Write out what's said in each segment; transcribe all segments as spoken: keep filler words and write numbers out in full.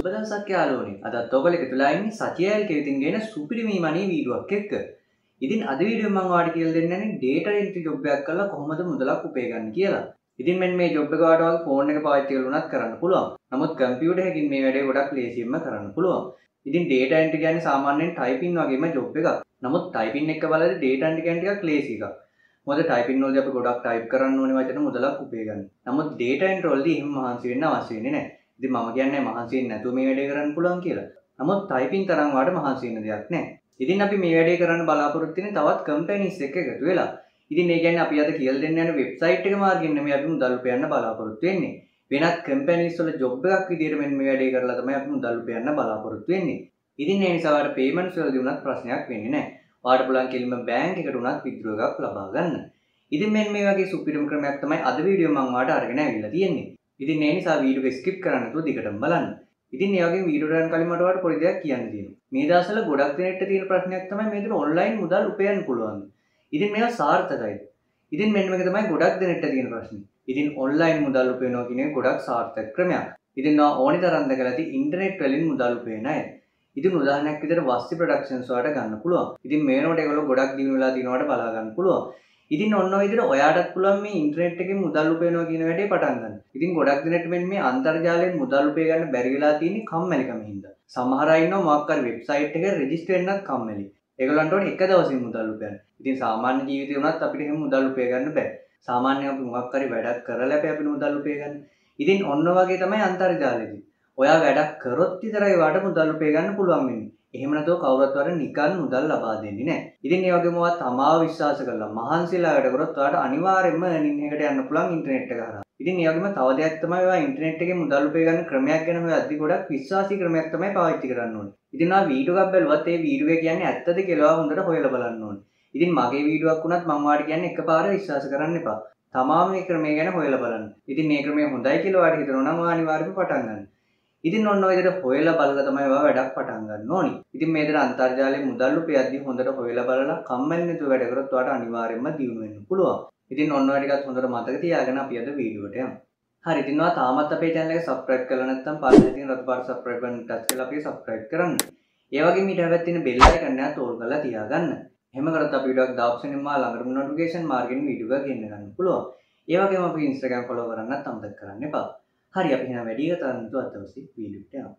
සුබ දවසක් යාළුවනේ. අදත් ඔයගොල්ලෝ එකතුලා ඉන්නේ සචියල් කෙවිතින් ගෙන සුපිරිමී මණී වීඩියෝවක් එක්ක. ඉතින් අද වීඩියෝෙන් මම ඔයාලට කියලා දෙන්නන්නේ data entry job එකක් කරලා කොහොමද මුදලක් උපය ගන්න කියලා. ඉතින් මෙන්න මේ job එක ඔයාලට වගේ phone එක පාවිච්චි කරලා උනත් කරන්න පුළුවන්. නමුත් computer එකකින් මේ වැඩේ ගොඩක් ලේසියෙන්ම කරන්න පුළුවන්. ඉතින් data entry කියන්නේ සාමාන්‍යයෙන් typing වගේම job එකක්. නමුත් typing එක බලද්දී data entry කියන්නේ ටිකක් ලේසි එකක්. මොකද typing වලදී අපි ගොඩක් type කරන්න ඕනේ වචන මුදලක් උපය ගන්න. නමුත් data entry වලදී එහෙම මහන්සි වෙන්න අවශ්‍ය වෙන්නේ නැහැ. ඉතින් මම කියන්නේ මහන්සි වෙන්නේ නැතුව මේ වැඩේ කරන්න පුළුවන් කියලා. නමුත් typing තරම් වාට මහන්සි වෙන්න දෙයක් නැහැ. ඉතින් අපි මේ වැඩේ කරන්න බලාපොරොත්තු වෙන්නේ තවත් companies එක්ක එකතු වෙලා. ඉතින් ඒ කියන්නේ අපි අද කියලා දෙන්න යන website එක මාර්ගෙන් නෙමෙයි අපි මුදල් උපයන්න බලාපොරොත්තු වෙන්නේ. වෙනත් companies වල job එකක් විදිහට මෙන්න මේ වැඩේ කරලා තමයි අපි මුදල් උපයන්න බලාපොරොත්තු වෙන්නේ. ඉතින් ඒ නිසා වාට payments වලදී උනත් ප්‍රශ්නයක් වෙන්නේ නැහැ. වාට පුළුවන් කෙලින්ම bank එකට උනත් withdraw එකක් ලබා ගන්න. ඉතින් මෙන්න මේ වගේ සුපිරිම ක්‍රමයක් තමයි අද වීඩියෝ මම වාට අරගෙන ආවිල්ලා තියෙන්නේ. ඉතින් ඒ නිසා වීඩියෝ එක ස්කිප් කරන්න නැතුව දිගටම බලන්න. ඉතින් මේ වගේ වීඩියෝ කරන කලින් මට ඔයාලට පොඩි දෙයක් කියන්න තියෙනවා. මේ දවස්වල ගොඩක් දෙනෙක්ට තියෙන ප්‍රශ්නයක් තමයි මේ විදිහට ඔන්ලයින් මුදල් උපයන්න පුළුවන්. ඉතින් මේවා සාර්ථකයිද? ඉතින් මෙන්න මේක තමයි ගොඩක් දෙනෙක්ට තියෙන ප්‍රශ්නේ. ඉතින් ඔන්ලයින් මුදල් උපයනවා කියන එක ගොඩක් සාර්ථක ක්‍රමයක්. ඉතින් නා ඕනි තරම් දැකලා තියෙන ඉන්ටර්නෙට් වලින් මුදල් උපයන අය. ඉතින් උදාහරණයක් විදිහට වස්ති ප්‍රොඩක්ෂන්ස් වලට ගන්න පුළුවන්. ඉතින් මේ වෙනකොට ඒගොල්ලෝ ගොඩක් දිනු වෙලා තිනවට බලා ගන්න පුළුවන්. ඉතින් ඔන්න ඔය විදිහට ඔයාටත් පුළුවන් මේ ඉන්ටර්නෙට් එකෙන් මුදල් උපයනවා කියන වැඩේ පටන් ගන්න. ඉතින් ගොඩක් දෙනෙක්ට මෙන්න මේ අන්තර්ජාලයෙන් මුදල් උපය ගන්න බැරි වෙලා තියෙන්නේ කම්මැලිකම හින්දා. සමහර අය ඉන්නවා මොකක් හරි වෙබ්සයිට් එකක රෙජිස්ටර් වෙන්නත් කම්මැලි. ඒගොල්ලන්ට ඕනේ එක දවසින් මුදල් උපයන්න. ඉතින් සාමාන්‍ය ජීවිතේ වුණත් අපිට එහෙම මුදල් උපය ගන්න බෑ. සාමාන්‍යයෙන් අපි මොකක් හරි වැඩක් කරලා අපි අපි මුදල් උපය ගන්න. ඉතින් ඔන්න වගේ තමයි අන්තර්ජාලයේදී. ඔයා වැඩක් කරොත් විතරයි වාට මුදල් උපය ගන්න පුළුවන් වෙන්නේ. එහෙම නැතුව කවුරුත් වර නිකන් මුදල් ලබා දෙන්නේ නැහැ. ඉතින් ඒ වගේම ඔයා තමාව විශ්වාස කරලා මහන්සිලා වැඩ කරොත් ඔයාට අනිවාර්යයෙන්ම earning එකට යන්න පුළුවන් ඉන්ටර්නෙට් එක හරහා. ඉතින් ඒ වගේම තව දෙයක් තමයි ඔයා ඉන්ටර්නෙට් එකේ මුදල් උපය ගන්න ක්‍රමයක් ගැන හොයද්දි ගොඩක් විශ්වාසී ක්‍රමයක් තමයි පාවිච්චි කරන්න ඕනේ. ඉතින් ඔයා වීඩියෝ එකක් බැලුවත් ඒ වීඩියෝ එක කියන්නේ ඇත්තද කියලා ඔයා හොඳට හොයලා බලන්න ඕනේ. ඉතින් මගේ වීඩියෝ එකක් වුණත් මම ඔයාලට කියන්නේ එකපාර විශ්වාස කරන්න එපා. තමාම මේ ක්‍රමය ගැන හොයලා බලන්න. ඉතින් මේ ක්‍රමය හොඳයි කියලා ඔයාලට හිතනවා නම් ඔයා අනිවාර්යයෙන්ම පටන් ගන්න. ඉතින් ඔන්න ඔය විදිහට හොයලා බලලා තමයි ඔයා වැඩක් පටන් ගන්න ඕනි. ඉතින් මේ විදිහට අන්තර්ජාලයේ මුදල් උපයද්දී හොඳට හොයලා බලලා කම්මැලි නැතුව වැඩ කරොත් ඔයාට අනිවාර්යයෙන්ම දියුණු වෙන්න පුළුවන්. ඉතින් ඔන්න ඔය ටිකත් හොඳට මතක තියාගෙන අපි අද වීඩියෝට යමු. හරි ඉතින් ඔයා තාමත් අපේ channel එක subscribe කරලා නැත්නම් පස්සේ තියෙන රතු පාට subscribe button touch කරලා අපි subscribe කරන්න. ඒ වගේම ඊට හැබැයි තියෙන bell icon එකත් ඕල් කරලා තියාගන්න. එහෙම කරොත් අපි වීඩියෝ එකක් දාපුවම මා ළඟටම notification මාර්ගෙන් වීඩියෝ එක ගෙන්න ගන්න පුළුවන්. ඒ වගේම අපි Instagram follow කරන්නත් අමතක කරන්න එපා. හරි අපි එහෙනම් වැඩි කතා කරන්න තු අතවසි වීඩියෝට යමු.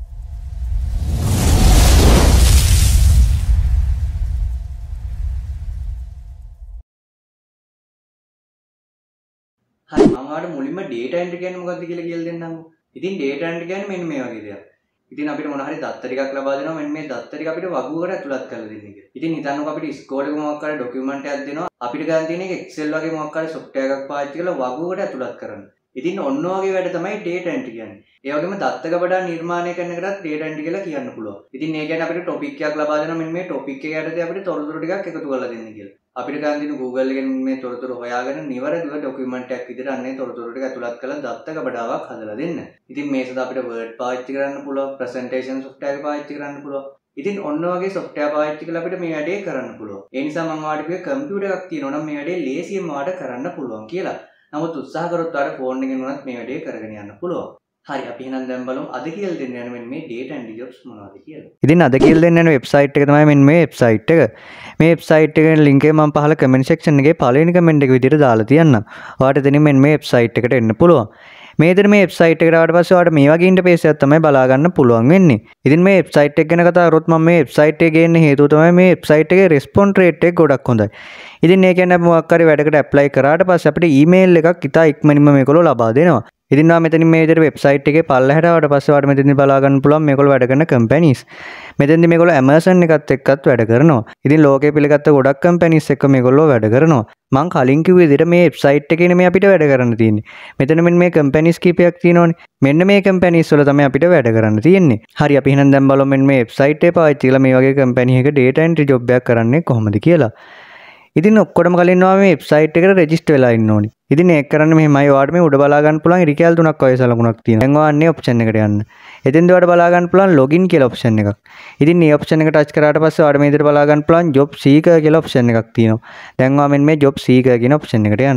හරි මම ඔයාලට මුලින්ම data entry කියන්නේ මොකක්ද කියලා කියලා දෙන්නම්කෝ. ඉතින් data entry කියන්නේ මෙන්න මේ වගේ දෙයක්. ඉතින් අපිට මොන හරි දත්ත ටිකක් ලබා දෙනවා මෙන්න මේ දත්ත ටික අපිට වගුවකට ඇතුළත් කරලා දෙන්න කියලා. ඉතින් හිතන්නකෝ අපිට ඉස්කෝලේ මොකක් හරි ડોකියුමන්ට් එකක් දෙනවා. අපිට ගන්න තියෙන එක Excel වගේ මොකක් හරි software එකක් පාවිච්චි කරලා වගුවකට ඇතුළත් කරන්න. ඉතින් ඔන්න ඔයගේ වැඩ තමයි data entry කියන්නේ. ඒ වගේම දත්ත ගබඩා නිර්මාණය කරන එකටත් data entry කියලා කියන්න පුළුවන්. ඉතින් මේ කියන්නේ අපිට topic එකක් ලබා දෙනවා මෙන්න මේ topic එක යටතේ අපිට තොරතුරු ටිකක් එකතු කරලා දෙන්න කියලා. අපිට ගන්න දින Google එකෙන් මේ තොරතුරු හොයාගෙන නිවැරදිව ડોකියුමන්ට් එකක් විදිහට අන්නේ තොරතුරු ටික ඇතුළත් කරලා දත්ත ගබඩාවක් හදලා දෙන්න. ඉතින් මේ සඳහා අපිට Word පාවිච්චි කරන්න පුළුවන්, presentation software එක පාවිච්චි කරන්න පුළුවන්. ඉතින් ඔන්න ඔයගේ software පාවිච්චි කරලා අපිට මේ වැඩේ කරන්න පුළුවන්. ඒ නිසා මම ඔයාලට කිව්වේ computer එකක් තියෙනවා නම් මේ වැඩේ ලේසියෙන්ම ඔයාලට කරන්න පුළුවන් කියලා. නමුත් උත්සාහ කරොත් ඔයාලට ෆෝන් එකෙන් උනත් මේ වැඩේ කරගෙන යන්න පුළුවන්. හරි අපි එහෙනම් දැන් බලමු අද කියලා දෙන්න යන මෙන්න මේ data entry jobs මොනවද කියලා. ඉතින් අද කියලා දෙන්න යන වෙබ්සයිට් එක තමයි මෙන්න මේ වෙබ්සයිට් එක. මේ වෙබ්සයිට් එකේ ලින්ක් එක මම පහල කමෙන්ට් සෙක්ෂන් එකේ පළවෙනි කමෙන්ට් එක විදිහට දාලා තියන්නම්. ඔයාලට එතනින් මෙන්න මේ වෙබ්සයිට් එකට එන්න පුළුවන්. මේ විදිහට මේ වෙබ්සයිට් එකට ආවට පස්සේ ඔයාලට මේ වගේ ඉන්ටර්ෆේස් එකක් තමයි බලා ගන්න පුළුවන් වෙන්නේ. ඉතින් මේ වෙබ්සයිට් එක ගැන කතා කරොත් මම මේ වෙබ්සයිට් එකේ ගේන්න හේතුව තමයි මේ වෙබ්සයිට් එකේ රෙස්පොන්ස් රේට් එක ගොඩක් හොඳයි. ඉතින් ඒ කියන්නේ අපි මොකක් හරි වැඩකට ඇප්ලයි කරාට පස්සේ අපිට ඊමේල් එකක් ඉතා ඉක්මනින්ම මේගොල්ලෝ ලබා දෙනවා. ඉතින් ඔයා මෙතනින් මේ විදිහට වෙබ්සයිට් එකේ පල්ලෙහාට ආවට පස්සේ ඔයාලට මෙතනින් බලා ගන්න පුළුවන් මේගොල්ලෝ වැඩ කරන කම්පැනිස්. මෙතෙන්දි මේගොල්ලෝ Amazon එකත් එක්කත් වැඩ කරනවා. ඉතින් ලෝකේ පිළිගත්ත ගොඩක් කම්පැනිස් එක්ක මේගොල්ලෝ වැඩ කරනවා. මං කලින් කිව්ව විදිහට මේ වෙබ්සයිට් එකේ නෙමෙයි අපිට වැඩ කරන්න තියෙන්නේ. මෙතන මෙන්න මේ කම්පැනිස් කීපයක් තියෙනවනේ. මෙන්න මේ කම්පැනිස් වල තමයි අපිට වැඩ කරන්න තියෙන්නේ. හරි අපි එහෙනම් දැන් බලමු මෙන්න මේ වෙබ්සයිට් එක පාවිච්චි කරලා මේ වගේ කම්පැනි එකක data entry job එකක් කරන්නේ කොහොමද කියලා. ඉතින් ඔක්කොටම කලින් ඔයා මේ වෙබ්සයිට් එකට රෙජිස්ටර් වෙලා ඉන්න ඕනි. ඉතින් ඒක කරන්න මෙහෙමයි ඔයාලට මේ උඩ බලා ගන්න පුළුවන් රිකැල් තුනක් වගේ සලකුණක් තියෙනවා. දැන් ඔයා අන්නේ ඔප්ෂන් එකට යන්න. එතෙන්ද ඔයාලට බලා ගන්න පුළුවන් login කියලා ඔප්ෂන් එකක්. ඉතින් මේ ඔප්ෂන් එක ටච් කරාට පස්සේ ඔයාලට මේ විදිහට බලා ගන්න පුළුවන් job seeker කියලා ඔප්ෂන් එකක් තියෙනවා. දැන් ඔයා මෙන්න මේ job seeker කියන ඔප්ෂන් එකට යන්න.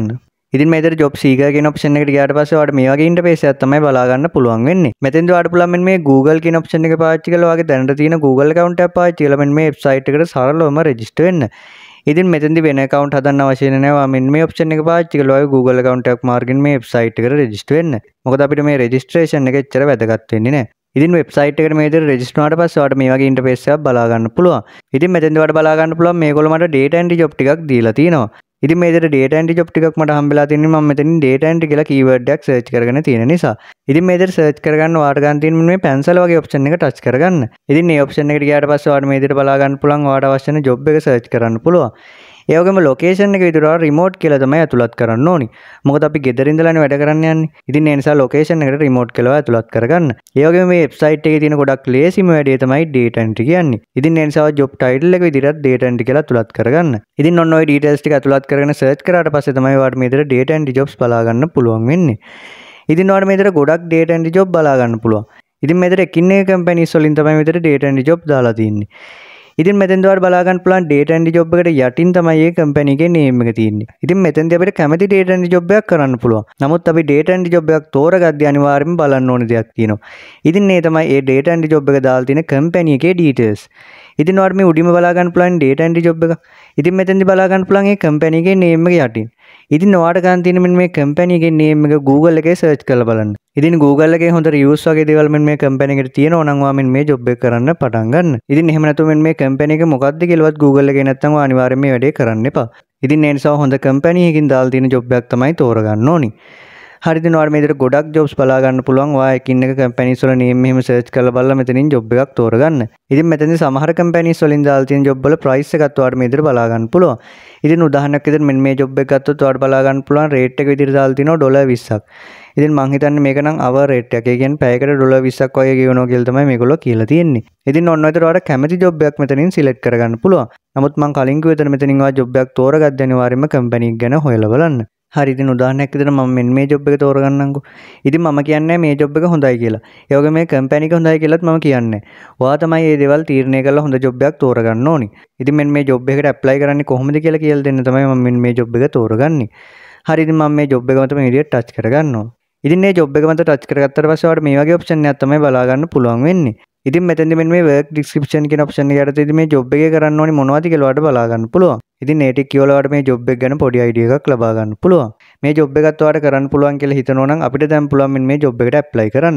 ඉතින් මේ විදිහට job seeker කියන option එකට ගියාට පස්සේ ඔයාලට මේ වගේ interface එකක් තමයි බලා ගන්න පුළුවන් වෙන්නේ. මෙතෙන්දී ඔයාලට පුළුවන් මෙන්න මේ Google කියන option එක පාවිච්චි කරලා ඔයාගේ දැනට තියෙන Google account එකක් පාවිච්චි කරලා මෙන්න මේ website එකට සරලවම register වෙන්න. ඉතින් මෙතෙන්දී වෙන account හදන්න අවශ්‍ය නැහැ. ඔයා මෙන්න මේ option එක පාවිච්චි කරලා ඔයාගේ Google account එකක් මාර්ගෙන් මේ website එකට register වෙන්න. මොකද අපිට මේ registration එක එච්චර වැදගත් වෙන්නේ නැහැ. ඉතින් වෙබ්සයිට් එකට මේ විදිහට රෙජිස්ටර් වුණාට පස්සේ ඔයාලට මේ වගේ ඉන්ටර්ෆේස් එකක් බලා ගන්න පුළුවන්. ඉතින් මෙතෙන්දී ඔයාලට බලා ගන්න පුළුවන් මේගොල්ලෝ මට data entry job ටිකක් දීලා තියෙනවා. ඉතින් මේ විදිහට data entry job ටිකක් මට හම්බෙලා තින්නේ මම මෙතනින් data entry කියලා keyword එකක් search කරගෙන තියෙන නිසා. ඉතින් මේ විදිහට search කරගන්න ඔයාලට ගන්න තියෙන මේ pencil වගේ option එක touch කරගන්න. ඉතින් මේ option එකට ගියාට පස්සේ ඔයාලට මේ විදිහට බලා ගන්න පුළුවන් ඔයාලට අවශ්‍ය වෙන job එක search කරන්න පුළුවන්. ඒ වගේම location එක විතර ඔයාලා remote කියලා තමයි ඇතුළත් කරන්න ඕනි. මොකද අපි ගෙදර ඉඳලානේ වැඩ කරන්න යන්නේ. ඉතින් ඒ නිසා location එකට remote කියලා ඇතුළත් කරගන්න. ඒ වගේම මේ website එකේ තියෙන ගොඩක් ලේසිම වැඩේ තමයි data entry කියන්නේ. ඉතින් ඒ නිසා job title එක විදිහට data entry කියලා ඇතුළත් කරගන්න. ඉතින් ඔන්න ඔය details ටික ඇතුළත් කරගෙන search කරාට පස්සේ තමයි ඔයාලට මේ විදිහට data entry jobs බලා ගන්න පුළුවන් වෙන්නේ. ඉතින් ඔයාලට මේ විදිහට ගොඩක් data entry job බලා ගන්න පුළුවන්. ඉතින් මේ විදිහට එකින් එක companies වලින් තමයි මේ විදිහට data entry job දාලා තියෙන්නේ. ඉතින් මෙතෙන්දී ඔයාලට බලා ගන්න පුළුවන් data entry job එකට යටින් තමයි මේ company එකේ name එක තියෙන්නේ. ඉතින් මෙතෙන්දී අපිට කැමති data entry job එකක් කරන්න පුළුවන්. නමුත් අපි data entry job එකක් තෝරගද්දී අනිවාර්යයෙන්ම බලන්න ඕන දෙයක් තියෙනවා. ඉතින් මේ තමයි මේ data entry job එක දාලා තියෙන company එකේ details. ඉතින් ඔයාලට මේ උඩින්ම බලා ගන්න පුළුවන් data entry job එක. ඉතින් මෙතෙන්දී බලා ගන්න පුළුවන් මේ company එකේ name එක යටින්. ඉතින් ඔයාලට ගන්න තියෙන මෙන්න මේ company එකේ name එක Google එකේ search කරලා බලන්න. ඉතින් Google එකේ හොඳ reviews වගේ දේවල් මෙන්න මේ company එකට තියෙනවා නම් ඔයා මෙන්න මේ job එක කරන්න පටන් ගන්න. ඉතින් එහෙම නැතුව මෙන්න මේ company එක මොකක්ද කියලාවත් Google එකේ නැත්තම් ඔයා අනිවාර්යයෙන් මේ වැඩේ කරන්න එපා. ඉතින් ඒ නිසා හොඳ company එකකින් දාලා තියෙන job එකක් තමයි තෝරගන්න ඕනි. හරි ඉතින් ඔයාලට මේ විදිහට ගොඩක් jobs බලා ගන්න පුළුවන්. ඔයා එකින් එක companies වල name මෙහෙම search කරලා බලලා මෙතනින් job එකක් තෝරගන්න. ඉතින් මෙතනදී සමහර companies වලින් දාලා තියෙන job වල price එකත් ඔයාලට මේ විදිහට බලා ගන්න පුළුවන්. ඉතින් උදාහරණයක් විදිහට මෙන්න මේ job එක ගත්තොත් ඔයාලට බලා ගන්න පුළුවන් rate එක විදිහට දාලා තිනවා ඩොලර් විස්සක්. ඉතින් මං හිතන්නේ මේක නම් hour rate එකක්. ඒ කියන්නේ පැයකට ඩොලර් විස්සක් වගේ ගෙවනවා කියලා තමයි මේගොල්ලෝ කියලා තියෙන්නේ. ඉතින් ඔන්න ඔය විදිහට ඔයාලට කැමති job එකක් මෙතනින් select කරගන්න පුළුවන්. නමුත් මං කලින් කිව්ව විදිහට මෙතනින් ඔයා job එකක් තෝරගද්දී අනිවාර්යයෙන්ම company එක ගැන හොයලා බලන්න. හරි ඉතින් උදාහරණයක් විදිහට මම මෙන්න මේ job එක තෝරගන්නම්කෝ. ඉතින් මම කියන්නේ මේ job එක හොඳයි කියලා. ඒ වගේම මේ company එක හොඳයි කියලාත් මම කියන්නේ. ඔයා තමයි මේ දේවල් තීරණය කරලා හොඳ job එකක් තෝරගන්න ඕනි. ඉතින් මෙන්න මේ job එකට apply කරන්නේ කොහොමද කියලා කියලා දෙන්න තමයි මම මෙන්න මේ job එක තෝරගන්නේ. හරි ඉතින් මම මේ job එක මත මේ විදිහට touch කරගන්නවා. ඉතින් මේ job එක මත touch කරගත්තාට පස්සේ ඔයාලට මේ වගේ option එකක් තමයි බලා ගන්න පුළුවන් වෙන්නේ. ඉතින් මෙතෙන්දි මෙන්න මේ work description කියන option එක යටතේදී මේ job එකේ කරන්න ඕනි මොනවද කියලා ඔයාලට බලා ගන්න පුළුවන්. ඉතින් ඒ ටික කියවලා ඔයාලට මේ job එක ගැන පොඩි idea එකක් ලබා ගන්න පුළුවන්. මේ job එකත් ඔයාලට කරන්න පුළුවන් කියලා හිතනවා නම් අපිට දැන් පුළුවන් මෙන්න මේ job එකට apply කරන්න.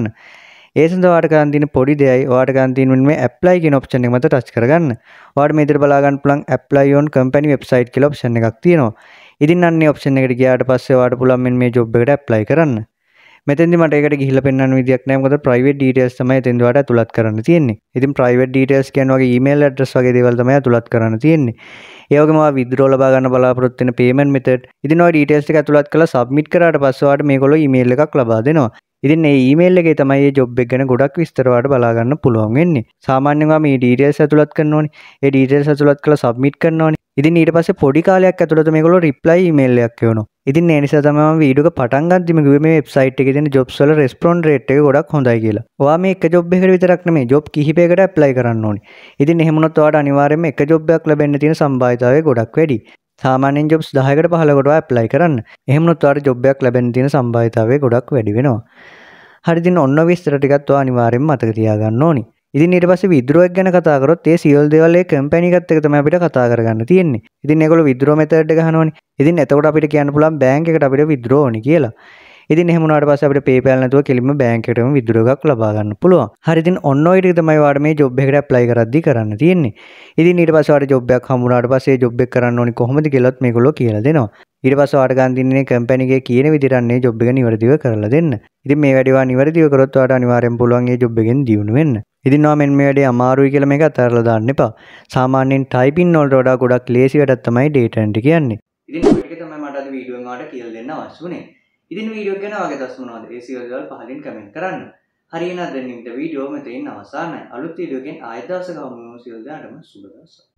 ඒ සඳහා ඔයාලට කරන්න තියෙන පොඩි දෙයයි ඔයාලට කරන්න තියෙන මෙන්න මේ apply කියන option එක මත touch කරගන්න. ඔයාලට මේ විදිහට බලා ගන්න පුළුවන් apply on company website කියලා option එකක් තියෙනවා. ඉතින් අන්න ඒ option එකට ගියාට පස්සේ ඔයාලට පුළුවන් මෙන්න මේ job එකට apply කරන්න. මෙතෙන්දි මට ඒකට ගිහිල්ලා පෙන්වන්න විදියක් නැහැ මොකද private details තමයි එතෙන්දි ඔයාලට ඇතුළත් කරන්න තියෙන්නේ. ඉතින් private details කියන්නේ වගේ email address වගේ දේවල් තමයි ඇතුළත් කරන්න තියෙන්නේ. ඒ වගේම ඔයා withdraw ලබා ගන්න බලාපොරොත්තු වෙන payment method. ඉතින් ඔය details ටික ඇතුළත් කරලා submit කරාට පස්සේ ඔයාලට මේගොල්ලෝ email එකක් ලබා දෙනවා. ඉතින් මේ email එකේ තමයි මේ job එක ගැන ගොඩක් විස්තර ඔයාලට බලා ගන්න පුළුවන් වෙන්නේ. සාමාන්‍යයෙන් ඔයා මේ details ඇතුළත් කරන්න ඕනේ. ඒ details ඇතුළත් කරලා submit කරන්න ඕනේ. ඉතින් ඊට පස්සේ පොඩි කාලයක් ඇතුළත මේගොල්ලෝ reply email එකක් එවනවා. ඉතින් ඒ නිසා තමයි මම වීඩියෝ එක පටන් ගන්නදිම කිව්වේ මේ වෙබ්සයිට් එකේ තියෙන jobs වල response rate එක ගොඩක් හොඳයි කියලා. ඔයා මේ එක job එකකට විතරක් නෙමෙයි job කිහිපයකට apply කරන්න ඕනේ. ඉතින් එහෙම වුණොත් ඔයාලට අනිවාර්යයෙන්ම එක job එකක් ලැබෙන්න තියෙන සම්භාවිතාවය ගොඩක් වැඩි. සාමාන්‍යයෙන් jobs දහයකට පහළකට ඔයා apply කරන්න. එහෙම වුණොත් ඔයාලට job එකක් ලැබෙන්න තියෙන සම්භාවිතාවය ගොඩක් වැඩි වෙනවා. හරි ඉතින් ඔන්න විස්තර ටිකත් ඔයා අනිවාර්යයෙන්ම මතක තියාගන්න ඕනේ. ඉතින් ඊට පස්සේ withdraw එක ගැන කතා කරොත් ඒ සියලු දේවල් ඒ company එකත් එක්ක තමයි අපිට කතා කරගන්න තියෙන්නේ. ඉතින් ඒගොල්ලෝ withdraw method එක අහනවනේ. ඉතින් එතකොට අපිට කියන්න පුළුවන් bank එකට අපිට withdraw ඕනි කියලා. ඉතින් එහෙම වුණාට පස්සේ අපිට PayPal නැතුව කෙලින්ම bank එකටම withdraw එකක් ලබා ගන්න පුළුවන්. හරි ඉතින් ඔන්න ඔය ටික තමයි ඔයාලට මේ job එකට apply කරද්දී කරන්න තියෙන්නේ. ඉතින් ඊට පස්සේ ඔයාලට job එකක් හම්බ වුණාට පස්සේ job එක කරන්න ඕනි කොහොමද කියලාත් මේගොල්ලෝ කියලා දෙනවා. ඊට පස්සේ ඔයාලට ගන්න දින්නේ company එකේ කියන විදිහට අන්නේ job එක නිවැරදිව කරලා දෙන්න. ඉතින් මේ වැඩේ ඔයා නිවැරදිව කරොත් ඔයාලට අනිවාර්යෙන් පුළුවන් මේ job එකෙන් දියුණු වෙන්න. ඉතින් ඔයා මෙන්න මේ වැඩේ අමාරුයි කියලා මේක අතහැරලා දාන්න එපා. සාමාන්‍යයෙන් typing වලට වඩා ගොඩක් ලේසි වැඩක් තමයි data entry කියන්නේ. ඉතින් ඔය ටික තමයි මට අද වීඩියෝෙන් ඔයාලට කියලා දෙන්න අවශ්‍ය වුණේ. ඉතින් වීඩියෝ ගැන ඔයාගේ දස් මොනවද? ඒ සියලු දේවල් පහලින් කමෙන්ට් කරන්න. හරි එහෙනම් දැන් මේ වීඩියෝ මෙතනින් අවසానයි. අලුත් වීඩියෝ එකෙන් ආයෙත් දවසක හමු වෙමු. සියලු දෙනාටම සුබ දවසක්.